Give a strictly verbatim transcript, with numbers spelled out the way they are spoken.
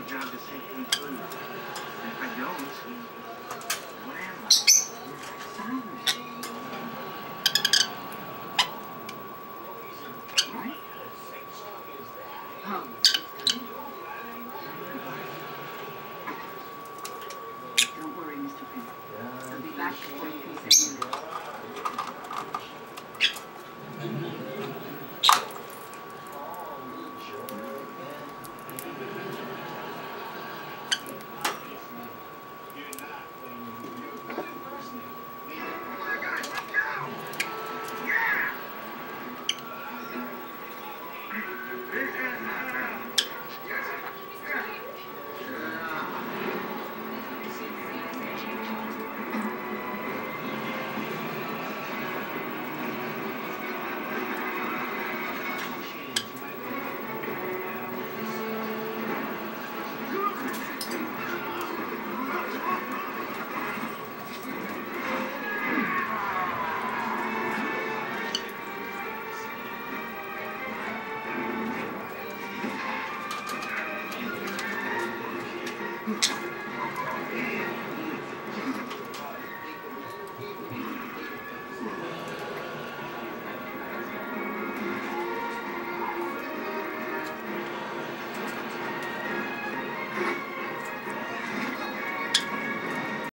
job to safely food. And if I don't, what am I? Silent. Right? Oh, it's good. Don't worry, Mister Pink. I'll be back before you can say anything. Mm-hmm.